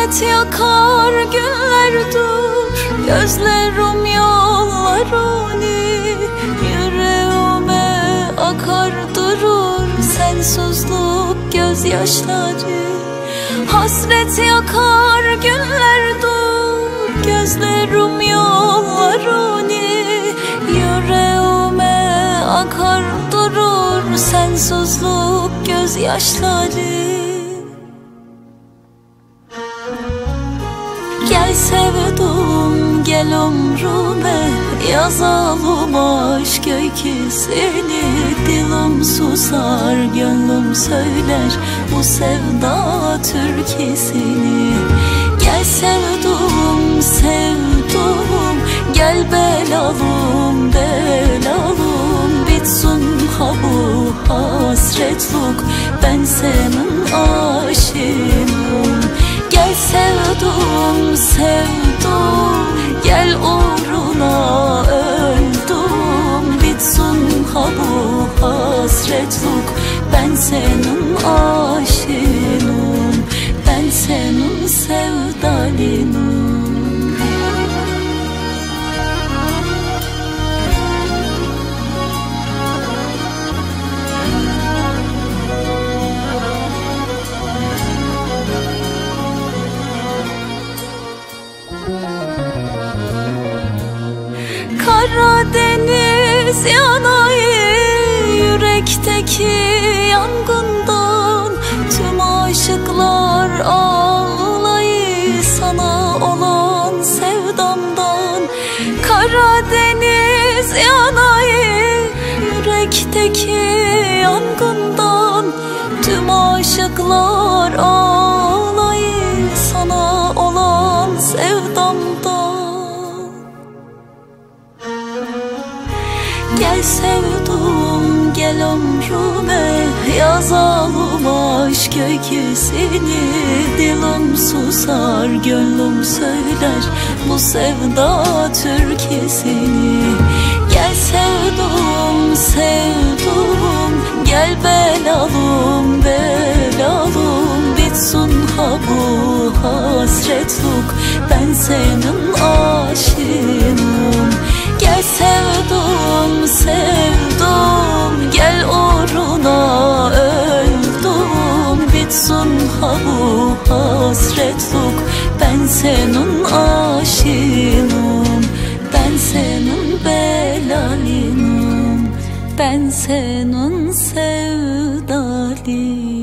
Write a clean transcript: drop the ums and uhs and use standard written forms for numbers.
Hasret yakar günlerdir, gözlerim yollarını, yüreğime akar durur sensizlik gözyaşları. Hasret yakar günlerdir, gözlerim yollarını, yüreğime akar durur sensizlik gözyaşları. Gel sevdum, gel ömrüme, yazalım aşk öyküsünü. Dilim susar, gönlüm söyler bu sevda türküsünü. Gel sevdum, sevdum, gel belalım, belalım. Bitsin ha bu hasretlik, ben senin aşığınım. Gel sevdum, sevdum, gel uğruna öldüm. Bitsin ha bu hasretlik, ben senin aşığınım, ben senin sevdalinim. Karadeniz yanayı, yürekteki yangından. Tüm aşıklar ağlayı sana olan sevdamdan. Karadeniz yanayı, yürekteki yangından. Tüm aşıklar ağlayı sana olan sevdamdan. Gel sevdum, gel ömrüme, yazalım aşk öyküsünü. Dilim susar, gönlüm söyler bu sevda türküsünü. Gel sevdum, sevdum, gel belalım, belalım. Bitsin ha bu hasretlik, ben senin aşığınım. Gel sevdum, sevdum, gel uğruna öldüm. Bitsin ha bu hasretlik, ben senin aşığınım, ben senin belalinim, ben senin sevdalinim.